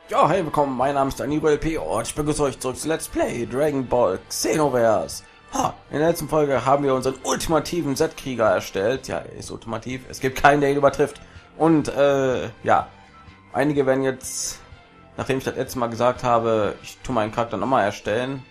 Ja, hey, willkommen, mein Name ist Danilo LP und ich begrüße euch zurück zu Let's Play Dragon Ball Xenoverse. In der letzten Folge haben wir unseren ultimativen Z-Krieger erstellt. Ja, er ist ultimativ. Es gibt keinen, der ihn übertrifft. Und, ja, einige werden jetzt, nachdem ich das letzte Mal gesagt habe, ich tue meinen Charakter nochmal erstellen,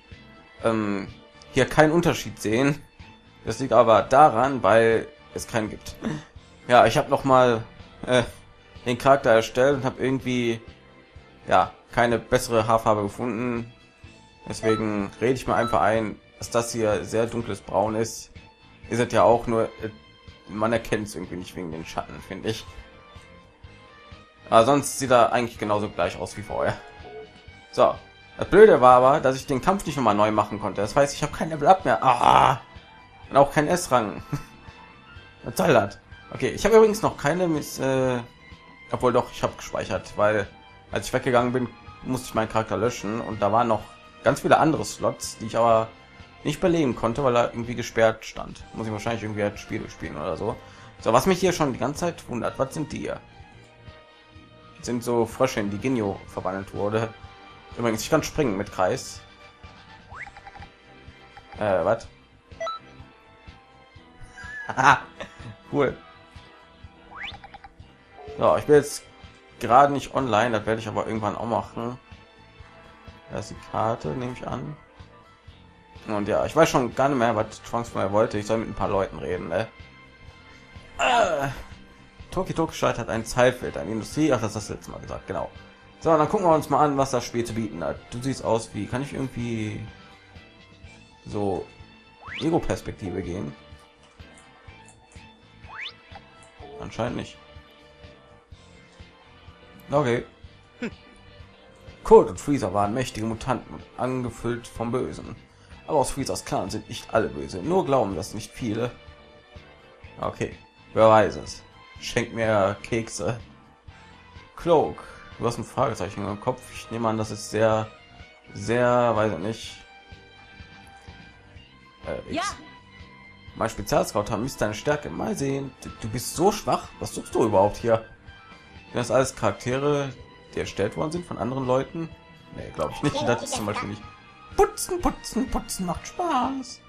hier keinen Unterschied sehen. Das liegt aber daran, weil es keinen gibt. Ja, ich habe nochmal den Charakter erstellt und habe irgendwie ja keine bessere Haarfarbe gefunden. Deswegen rede ich mir einfach ein, dass das hier sehr dunkles Braun ist. Ist es ja auch, nur man erkennt es irgendwie nicht wegen den Schatten, finde ich. Aber sonst sieht er eigentlich genauso gleich aus wie vorher. So, das Blöde war aber, dass ich den Kampf nicht nochmal neu machen konnte. Das heißt, ich habe kein Level Up mehr. Und auch kein S-Rang. Was soll das? Okay, ich habe übrigens noch keine obwohl doch, ich habe gespeichert, weil als ich weggegangen bin, musste ich meinen Charakter löschen und da waren noch ganz viele andere Slots, die ich aber nicht belegen konnte, weil er irgendwie gesperrt stand. Muss ich wahrscheinlich irgendwie halt Spiele spielen oder so. So, was mich hier schon die ganze Zeit wundert, was sind die hier? Das sind so Frösche, in die Ginyu verwandelt wurde. Übrigens, ich kann springen mit Kreis. Was? Cool. So, ich bin jetzt gerade nicht online, das werde ich aber irgendwann auch machen. Da ist die Karte, nehme ich an. Und ja, ich weiß schon gar nicht mehr, was Trunks von mir wollte. Ich soll mit ein paar Leuten reden, ne? Toki hat ein Zeitfeld, eine Industrie. Ach, das hast du letztes Mal gesagt, genau. So, dann gucken wir uns mal an, was das Spiel zu bieten hat. Du siehst aus wie, kann ich irgendwie so Ego-Perspektive gehen? Anscheinend nicht. Okay. Cold und Freezer waren mächtige Mutanten, angefüllt vom Bösen. Aber aus Freezers Clan sind nicht alle böse, nur glauben das nicht viele. Okay, wer weiß es. Schenkt mir Kekse. Cloak, du hast ein Fragezeichen im Kopf. Ich nehme an, das ist sehr, weiß ich nicht. Ja. Mein Spezialscout haben misst deine Stärke. Mal sehen. Du bist so schwach. Was suchst du überhaupt hier? Das alles Charaktere, die erstellt worden sind von anderen Leuten? Nee, glaube ich nicht. Das ist zum Beispiel nicht. Putzen macht Spaß.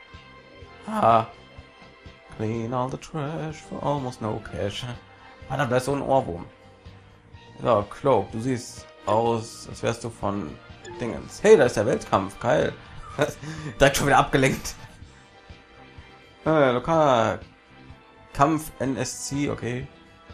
Clean all the trash for almost no cash. Da ist so ein Ohrwurm. Ja, Cloak, du siehst aus, als wärst du von Dingens. Hey, da ist der Weltkampf. Geil. Direkt schon wieder abgelenkt. Lokaler Kampf NSC, okay.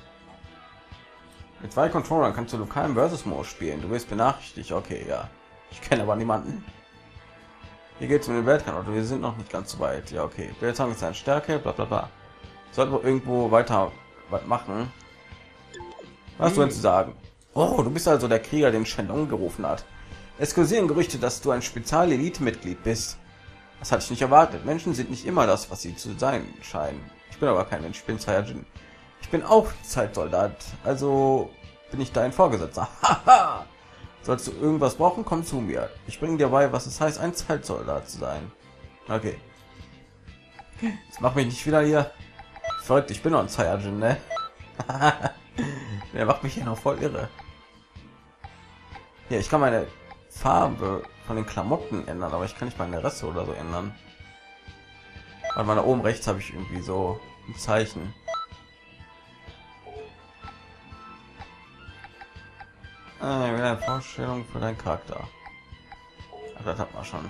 Mit 2 Controllern kannst du lokalen Versus-Modus spielen. Du wirst benachrichtigt. Okay, ja. Ich kenne aber niemanden. Hier geht es um den Weltkampf. Wir sind noch nicht ganz so weit. Ja, okay. Weltkampf ist eine Stärke. Bla bla bla. Sollten wir irgendwo weiter was machen? Was hast du denn zu sagen? Oh, du bist also der Krieger, den Shenlong gerufen hat. Es kursieren Gerüchte, dass du ein Spezial-Elite-Mitglied bist. Das hatte ich nicht erwartet. Menschen sind nicht immer das, was sie zu sein scheinen. Ich bin aber kein Mensch. Ich bin Saiyajin. Ich bin auch Zeitsoldat, also bin ich dein Vorgesetzter. Haha! Sollst du irgendwas brauchen, komm zu mir. Ich bringe dir bei, was es heißt, ein Zeitsoldat zu sein. Okay. Jetzt mach mich nicht wieder hier verrückt. Ich bin noch ein Saiyajin, ne? Der macht mich hier noch voll irre. Ja, ich kann meine Farbe von den Klamotten ändern, aber ich kann nicht meine Reste oder so ändern. Weil da oben rechts habe ich irgendwie so ein Zeichen. Eine Vorstellung für deinen Charakter. Ach, das hat man schon.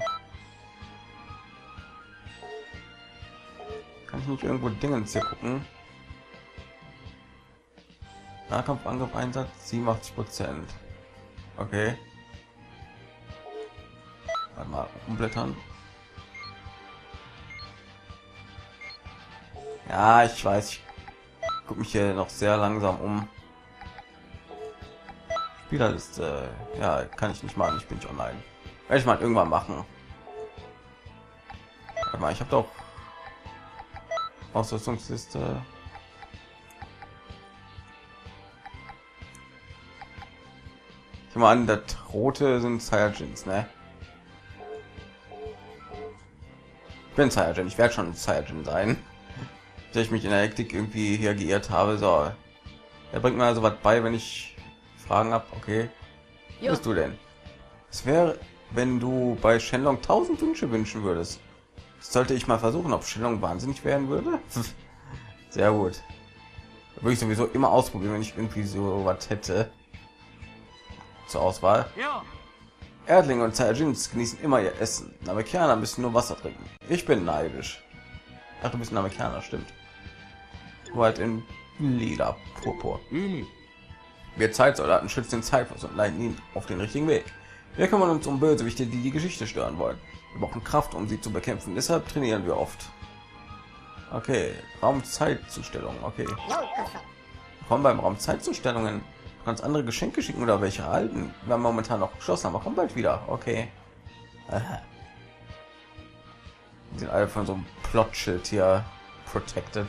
Kann ich nicht irgendwo Dingens hier gucken? Nahkampfangriff Einsatz 87%. Okay. Warte mal, umblättern. Ja, ich weiß. Ich gucke mich hier noch sehr langsam um. Spielerliste, ja, kann ich nicht machen, ich bin nicht online. Werde ich mal irgendwann machen. Warte mal, ich habe doch Ausrüstungsliste. Ich nehme an, das rote sind Saiyajins, ne? Ich bin Saiyajin, ich werde schon ein Saiyajin sein. Dass ich mich in der Hektik irgendwie hier geirrt habe. So, er bringt mir also was bei, wenn ich Fragen ab, okay. Was bist du denn? Es wäre, wenn du bei Shenlong 1000 Wünsche wünschen würdest. Sollte ich mal versuchen, ob Shenlong wahnsinnig werden würde? Sehr gut. Würde ich sowieso immer ausprobieren, wenn ich irgendwie so was hätte zur Auswahl. Erdlinge und Saiyajins genießen immer ihr Essen. Namekianer müssen nur Wasser trinken. Ich bin neidisch. Ach, du bist ein Namekianer, stimmt. Nur halt in lila Purpur. Wir Zeitsoldaten schützen den Zeitfluss und leiten ihn auf den richtigen Weg. Wir kümmern uns um Bösewichte, die die Geschichte stören wollen. Wir brauchen Kraft, um sie zu bekämpfen. Deshalb trainieren wir oft. Okay, Raumzeitzustellung. Okay. Komm beim Raumzeitzustellungen. Du kannst andere Geschenke schicken oder welche erhalten. Wir haben momentan noch geschlossen, aber kommt bald wieder. Okay. Aha. Die sind alle von so einem Plotschild hier protected.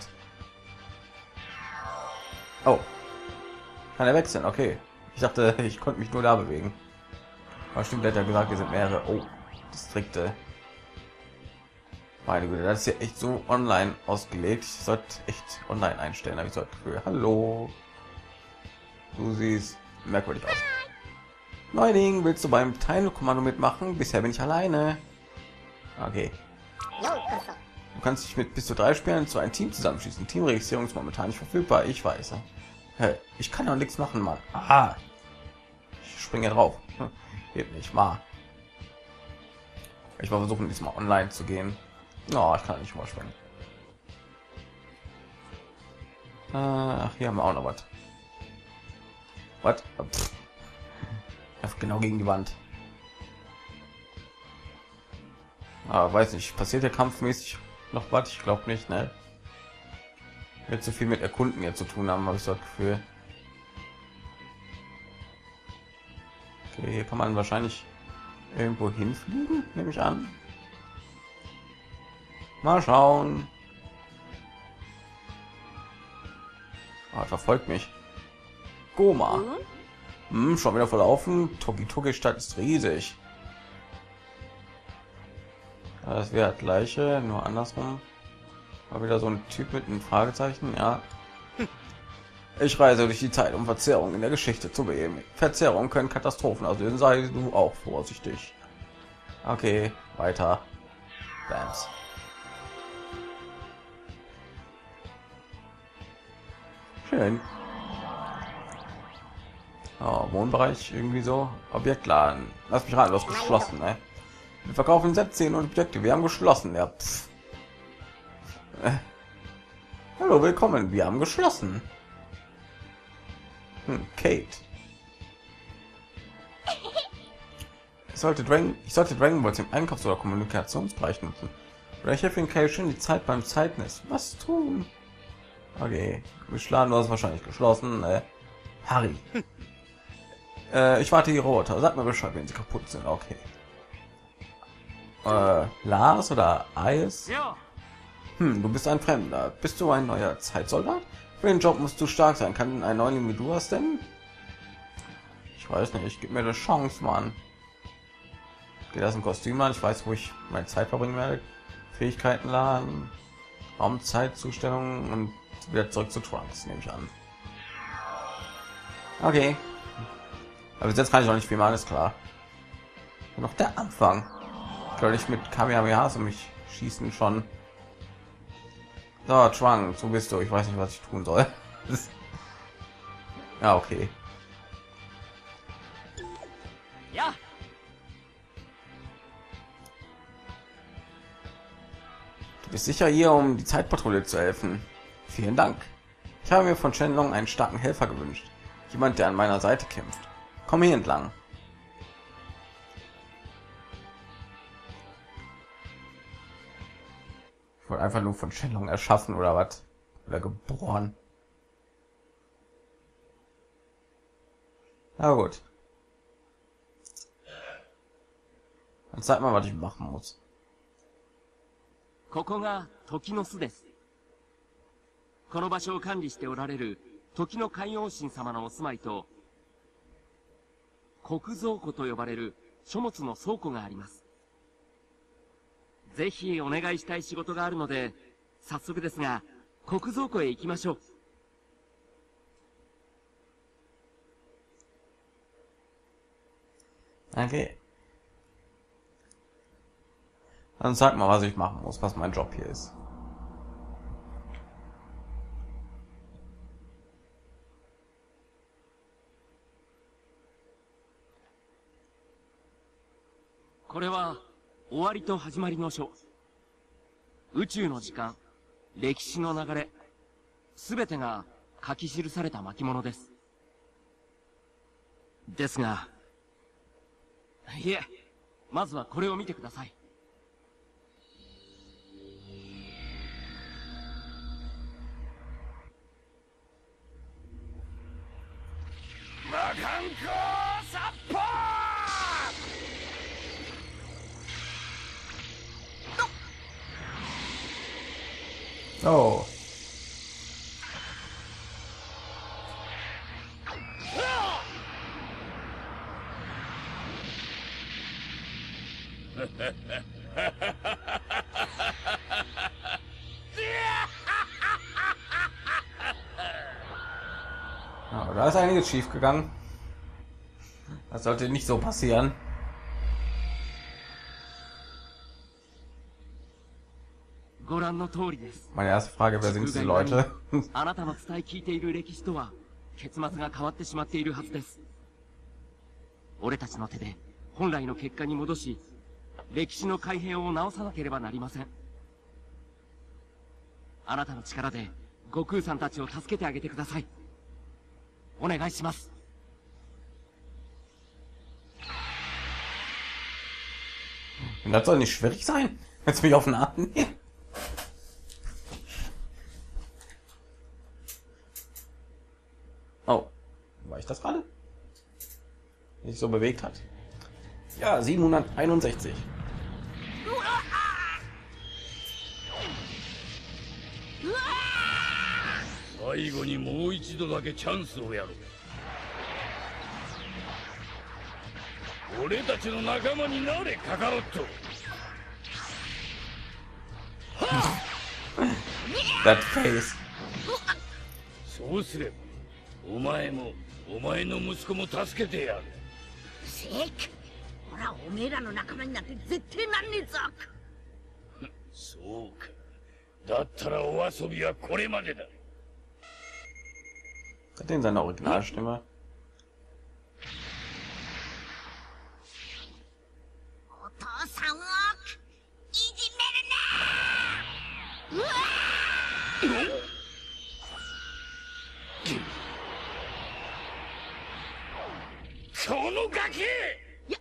Oh. Kann er wechseln? Okay. Ich dachte, ich konnte mich nur da bewegen. Aber stimmt, der hat ja gesagt, wir sind mehrere. Oh, Distrikte. Meine Güte, das ist ja echt so online ausgelegt. Ich sollte echt online einstellen, habe ich so das Gefühl. Hallo. Du siehst merkwürdig aus. Neuling, willst du beim Teilkommando mitmachen? Bisher bin ich alleine. Okay. Du kannst dich mit bis zu 3 Spielern zu einem Team zusammenschließen. Teamregistrierung ist momentan nicht verfügbar. Ich weiß. Hey, ich kann doch nichts machen, Mann. Aha. Ich springe drauf. Geht nicht mal. Ich war versuchen, diesmal online zu gehen. No, ich kann nicht mal springen. Ach, hier haben wir auch noch was. Was? Genau gegen die Wand. Weiß nicht, passiert der kampfmäßig noch was? Ich glaube nicht, ne? Wird so viel mit Erkunden hier zu tun haben, habe ich so das Gefühl. Okay, hier kann man wahrscheinlich irgendwo hinfliegen, nehme ich an. Mal schauen. Verfolgt mich. Goma. Schon wieder verlaufen. Toki Stadt ist riesig. Das wäre das gleiche, nur andersrum. War wieder so ein Typ mit einem Fragezeichen, ja. Ich reise durch die Zeit, um Verzerrungen in der Geschichte zu beheben. Verzerrungen können Katastrophen, also sei du auch vorsichtig. Okay, weiter. Bams. Schön. Oh, Wohnbereich irgendwie so. Objektladen. Lass mich rein, du hast geschlossen, ne? Wir verkaufen Sätze und Objekte. Wir haben geschlossen. Ja. Hallo, willkommen. Wir haben geschlossen. Kate. Ich sollte Dragon Balls im Einkaufs- oder Kommunikationsbereich nutzen. Oder ich helfe in Kate schon die Zeit beim Zeitnetz. Was tun? Okay, wir schlagen, du hast wahrscheinlich geschlossen. Harry. Ich warte die Roboter. Sag mir Bescheid, wenn sie kaputt sind. Okay. Lars oder Eis? Du bist ein Fremder. Bist du ein neuer Zeitsoldat? Für den Job musst du stark sein. Kann ein Neuling wie du was denn? Ich weiß nicht. Gib mir eine Chance, Mann. Geht das ein Kostüm an? Ich weiß, wo ich meine Zeit verbringen werde. Fähigkeiten laden, Raumzeitzustellung und wieder zurück zu Trunks, nehme ich an. Okay. Aber jetzt kann ich auch nicht viel machen, ist klar. Noch der Anfang. Soll ich mit Kamehamehas und mich schießen schon? So, Trunks, so bist du. Ich weiß nicht, was ich tun soll. Ja, okay. Ja. Du bist sicher hier, um die Zeitpatrouille zu helfen. Vielen Dank. Ich habe mir von Shenlong einen starken Helfer gewünscht. Jemand, der an meiner Seite kämpft. Komm hier entlang. Ich wollte einfach nur von Shenlong erschaffen oder was? Oder geboren. Na gut. Dann zeig mal, was ich machen muss. ここが時の巣です。この場所を管理しておられる時の海王神様のお住まいと、国蔵庫と呼ばれる書物の倉庫があります。ぜひお願いしたい仕事があるので、早速ですが、国蔵庫へ行きましょう。 Okay. Dann sag mal, was ich machen muss, was mein Job hier ist. Das 終わりと始まりの書。宇宙の時間、歴史の流れ、すべてが書き記された巻物です。ですが、いえ、まずはこれを見てください。魔漢光殺法！ Oh. Ja, da ist einiges schief gegangen. Das sollte nicht so passieren. Meine erste Frage, wer sind diese Leute? あなたの伝え聞いている歴史とは結末が変わってしまっているはずです。俺たちの手で本来の結果に戻し、歴史の改変を直さなければなりません。あなたの力で悟空さんたちを助けてあげてください。お願いします。 Das soll nicht schwierig sein. Jetzt mich auf den Arm nehmen. Oh, war ich das gerade? Nicht so bewegt hat. Ja, 761. 最後にもう一度だけチャンスをやろう。俺たちの仲間になれ、カカロット。 That face. そうすればお前もお前の息子も助けてやる。 せっほら、おめえらの仲間になって絶対なんねえぞ。 そうか。だったらお遊びはこれまでだ。 Hat den seine Originalstimme? お父さんをいじめるな。うわこのガキ！ やめろ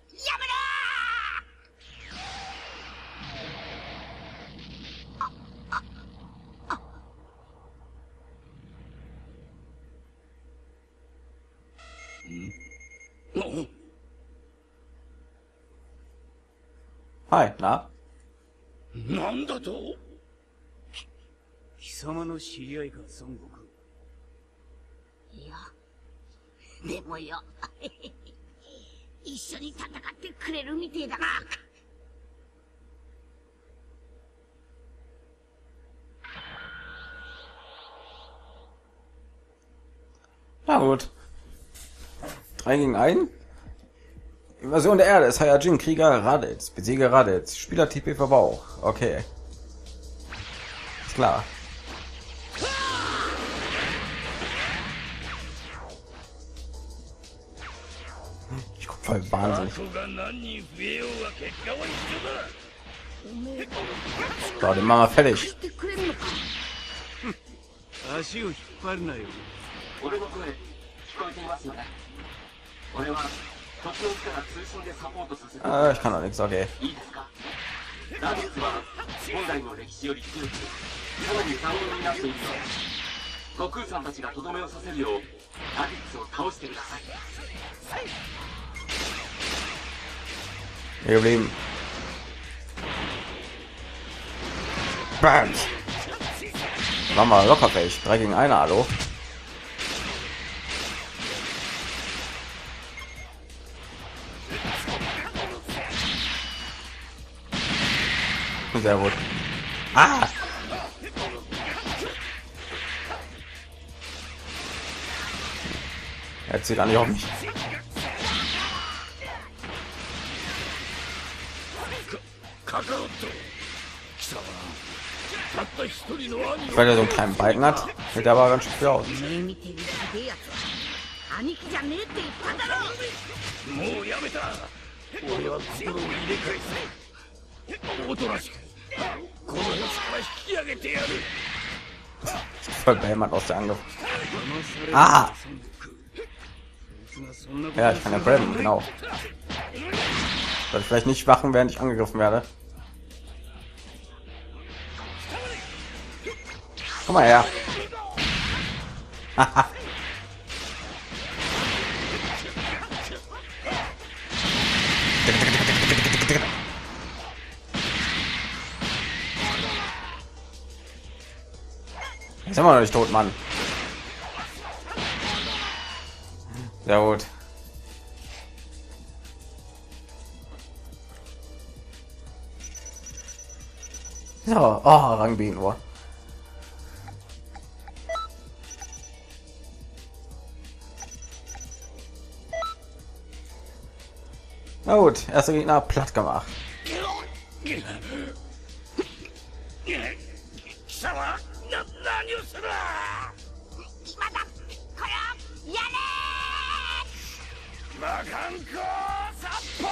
ー！ Hi, na? なんだと？ 貴様の知り合いか、孫悟空。 いや、でもよ一緒に戦ってくれるみてえだな。 Na gut. 3 gegen 1. Invasion der Erde. Saiyajin Krieger Raditz. Besiege Raditz. Spieler TP Verbrauch. Okay. Ist klar. Ich guck voll wahnsinnig. So, den machen wir fertig. 足を引っ張るなよ。 俺の声聞こえていますよね。俺は時の日から通信でサポートさせて Ich kann doch nichts, okay. いいですか。ラディッツは本来の歴史より強く、さらに残忍になっているので、悟空さんたちがとどめをさせるようラディッツを倒してください。 Hier geblieben. Bams. Machen wir locker fähig. 3 gegen 1, hallo. Sehr gut. Ah! Er zieht eigentlich auf mich. カカロット貴様たった一人の兄 Weil er so einen kleinen Balken hat, sieht er aber ganz schön viel aus. 目見てるすげえやつは兄貴じゃねえって言っただろ。 もうやめた俺は心を入れ替えすおとなしくこの星から引き上げてやる Voll behämmert aus der Angriff. Ah! Ja, ich kann ja bremsen, genau. Soll ich vielleicht nicht wachen, während ich angegriffen werde? Komm mal her. Haha. Ist immer noch nicht tot, Mann. Sehr gut. So, oh, Rangbienen nur. Na gut, erster Gegner platt gemacht. 貴様何をする今だこよやれ魔漢光殺法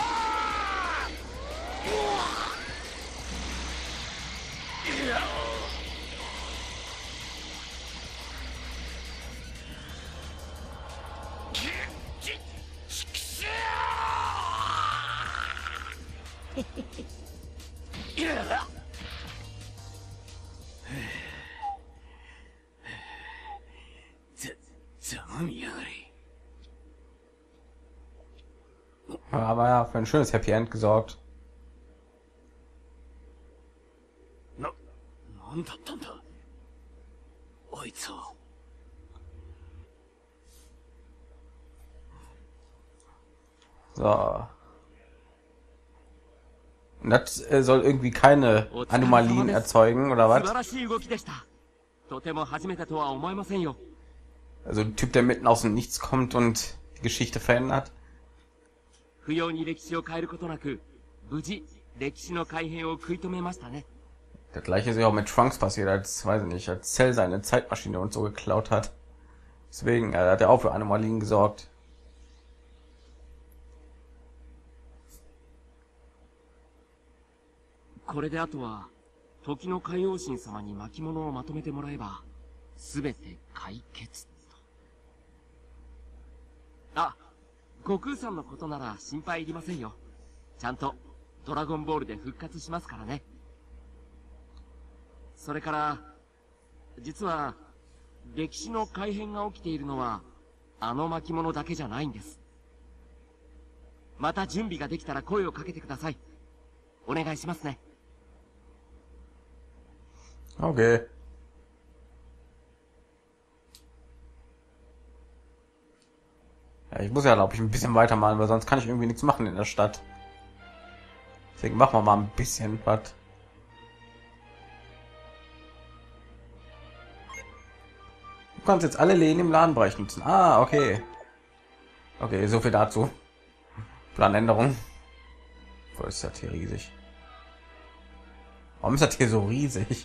ざみやがれ Aber ja, für ein schönes Happy End gesorgt. なんだったんだあいつは So. Und das soll irgendwie keine Anomalien erzeugen, oder 素晴 was? らしい動きでした。とても初めてとは思えませんよ。 Also ein Typ, der mitten aus dem Nichts kommt und die Geschichte verändert. 不要に歴史を変えることなく、無事歴史の改変を食い止めましたね。 Das gleiche ist ja auch mit Trunks passiert, als, weiß ich nicht, als Cell seine Zeitmaschine und so geklaut hat. Deswegen, er hat ja auch für Anomalien gesorgt. 「これであとは時の海王神様に巻物をまとめてもらえば全て解決と。あ、悟空さんのことなら心配いりませんよ。ちゃんとドラゴンボールで復活しますからね。それから実は歴史の改変が起きているのはあの巻物だけじゃないんです。また準備ができたら声をかけてください。お願いしますね。 Okay. Ja, ich muss ja, glaube ich, ein bisschen weitermalen, weil sonst kann ich irgendwie nichts machen in der Stadt. Deswegen machen wir mal ein bisschen was. Du kannst jetzt alle Läden im Ladenbereich nutzen. Ah, okay. Okay, so viel dazu. Planänderung. Wo ist das hier riesig? Warum ist das hier so riesig?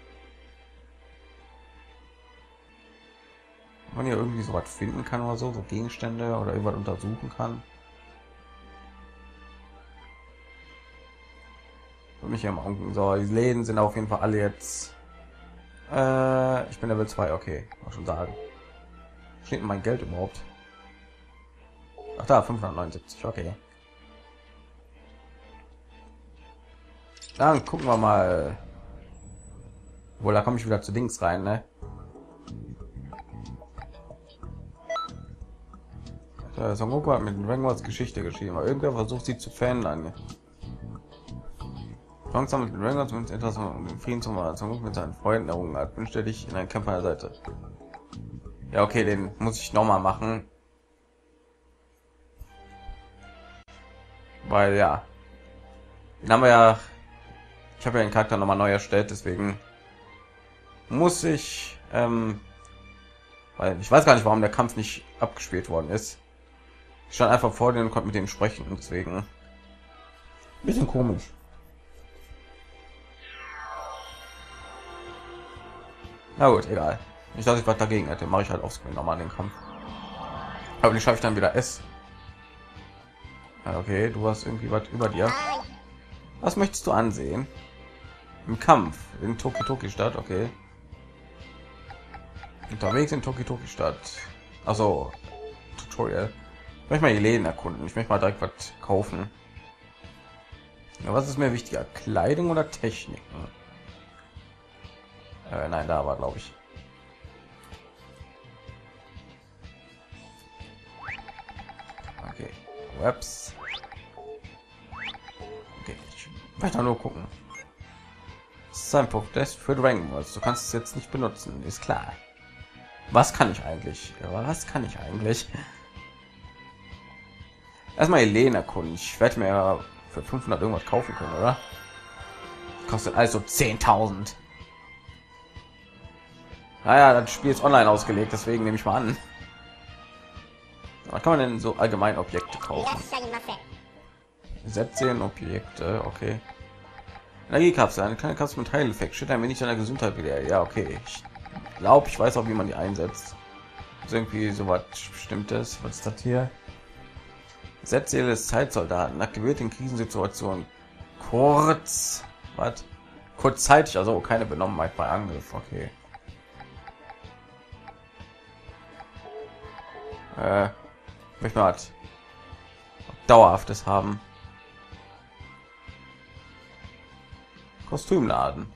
Man hier irgendwie so was finden kann oder so Gegenstände oder irgendwas untersuchen kann. Für mich hier mal gucken. So, die Läden sind auf jeden Fall alle jetzt. Ich bin Level 2, okay, muss schon sagen. Steht mein Geld überhaupt? Ach da, 579, okay. Dann gucken wir mal. Wohl, da komme ich wieder zu Dings rein, ne? Son Goku hat mit den Dragon Balls Geschichte geschrieben, aber irgendwer versucht sie zu verändern. Langsam mit den Dragon Balls und etwas um den Frieden zu machen. Son Goku mit seinen Freunden errungen hat. Wünschte dich in einen Kampf an der Seite. Ja, okay, den muss ich noch mal machen. Weil ja, den haben wir ja. Ich habe ja den Charakter noch mal neu erstellt, deswegen muss ich. Weil ich weiß gar nicht, warum der Kampf nicht abgespielt worden ist. Ich stand einfach vor denen und konnte mit denen sprechen und deswegen ein bisschen komisch. Na gut, egal. Ich dachte, ich was dagegen hätte, mache ich halt aufs nochmal den Kampf. Aber die schaffe ich dann wieder S. Ja, okay, du hast irgendwie was über dir. Was möchtest du ansehen? Im Kampf in Toki-Toki-Stadt, okay. Unterwegs in Toki-Toki-Stadt. Also Tutorial. Ich möchte mal die Läden erkunden. Ich möchte mal direkt was kaufen. Ja, was ist mir wichtiger? Kleidung oder Techniken? Nein, da war, glaube ich. Okay. Webs. Okay. Ich möchte nur gucken. Das ist ein Protest für Dragon Balls. Du kannst es jetzt nicht benutzen, ist klar. Was kann ich eigentlich? Ja, was kann ich eigentlich? Erstmal Helena erkunden. Ich werde mir ja für 500 irgendwas kaufen können, oder? Kostet also 10.000. Naja, das Spiel ist online ausgelegt, deswegen nehme ich mal an. Was kann man denn so allgemein Objekte kaufen? Sätze, Objekte, okay. Energiekapsel, eine kleine Kapsel mit Heileffekt. Steht ein wenig deiner Gesundheit wieder. Ja, okay. Ich glaube, ich weiß auch, wie man die einsetzt. Also irgendwie so was Bestimmtes. Was ist das hier? Setzseele des Zeitsoldaten. Aktiviert in Krisensituationen. Was? Kurzzeitig, also keine Benommenheit bei Angriff. Okay. Möchte mal was Dauerhaftes haben. Kostümladen.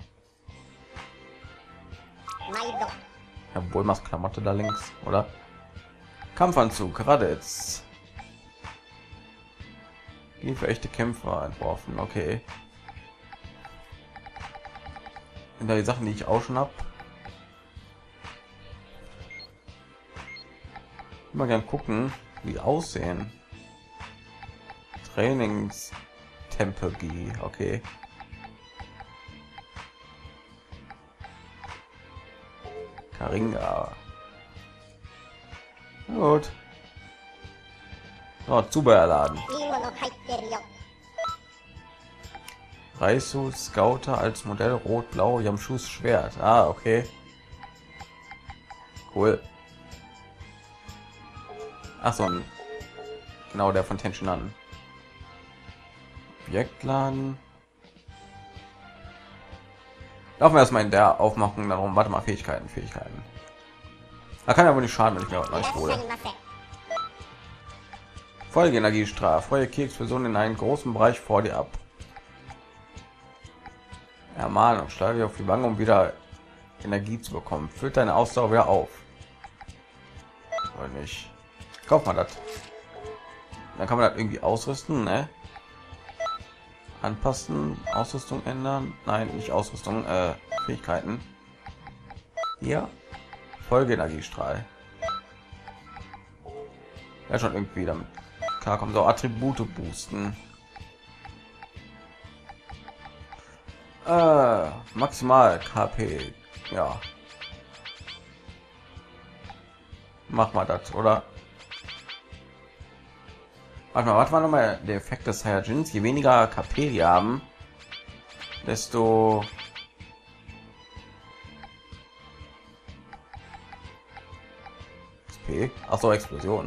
Ja, wohl macht Klamotte da links, oder? Kampfanzug, Raditz. Die für echte Kämpfer entworfen, okay. Sind da die Sachen, die ich auch schon habe? Mal gern gucken, wie die aussehen. Trainingstempegie, okay. Karinga. Gut. So, Zubehörladen. Reisu Scouter als Modell rot-blau, Yamshus Schwert. Ah, okay. Cool. Ach so, genau, der von Tension an. Objektladen. Laufen wir erstmal in der Aufmachung darum. Warte mal, Fähigkeiten. Da kann ja wohl nicht schaden, wenn ich mir was Neues hole. Folgeenergiestrahl. Feuer Keks-Explosion in einen großen Bereich vor dir ab. Ermahnung. Schlage auf die Wange, um wieder Energie zu bekommen. Füllt deine Ausdauer wieder auf. Oder nicht? Kauf mal das. Dann kann man das irgendwie ausrüsten, ne? Anpassen, Ausrüstung ändern. Nein, nicht Ausrüstung, Fähigkeiten. Hier. Folgeenergiestrahl. Ja, schon irgendwie damit klar kommen. So, Attribute boosten. Maximal KP. Ja. Mach mal das, oder? Warte mal noch mal, der Effekt des Saiyajins. Je weniger KP die haben, desto XP. Ach so, Explosion.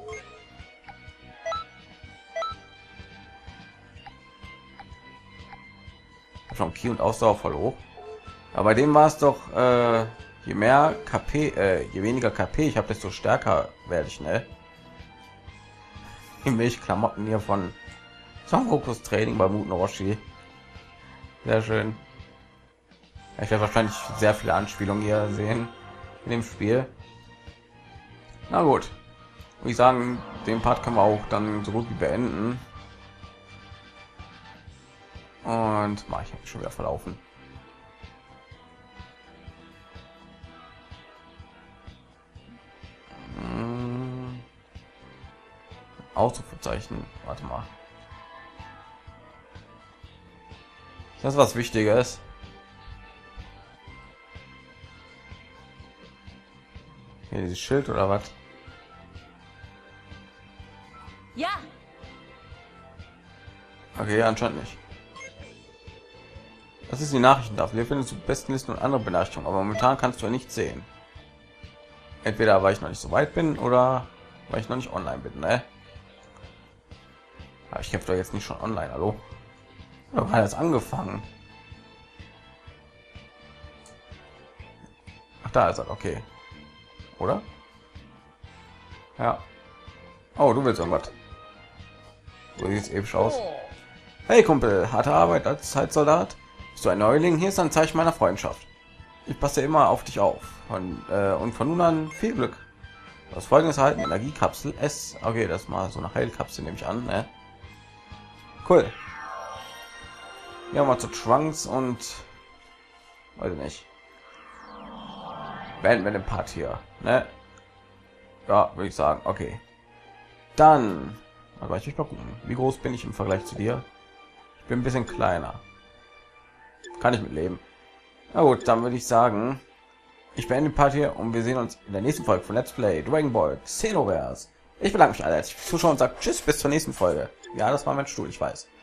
Schon Ki und Ausdauer voll hoch. Aber bei dem war es doch, je mehr KP, je weniger KP ich habe, desto stärker werde ich, ne? Die Milchklamotten hier von Son Gokus Training bei Muten Roshi. Sehr schön. Ich werde wahrscheinlich sehr viele Anspielungen hier sehen in dem Spiel. Na gut, würde ich sagen, den Part können wir auch dann so gut wie beenden. Und ich habe schon wieder verlaufen. Ausrufezeichen. Warte mal. Das ist was Wichtiges. Hier dieses Schild oder was? Ja. Okay, anscheinend nicht. Das ist die Nachrichtentafel. Hier findest du Bestenlisten und andere Benachrichtigungen, aber momentan kannst du ja nicht sehen. Entweder weil ich noch nicht so weit bin oder weil ich noch nicht online bin, ne? Aber ich kämpfe doch jetzt nicht schon online, hallo? Oder war das angefangen? Ach, da ist er, okay. Oder? Ja. Oh, du willst irgendwas. So sieht es episch aus. Hey Kumpel, harte Arbeit als Zeitsoldat. Bist du ein Neuling? Hier ist ein Zeichen meiner Freundschaft. Ich passe immer auf dich auf. Und von nun an viel Glück. Das Folgendes erhalten: Energiekapsel S. Okay, das mal so eine Heilkapsel, nehme ich an. Ne? Cool. Ja, mal zu Trunks und weiß nicht. Beenden wir den Part hier. Ne? Ja, würde ich sagen. Okay. Dann. Aber ich mal gucken. Wie groß bin ich im Vergleich zu dir? Ich bin ein bisschen kleiner. Kann ich mit leben. Na gut, dann würde ich sagen, ich beende die Part hier und wir sehen uns in der nächsten Folge von Let's Play Dragon Ball Xenoverse. Ich bedanke mich alle herzlich fürs Zuschauen und sage Tschüss, bis zur nächsten Folge. Ja, das war mein Stuhl, ich weiß.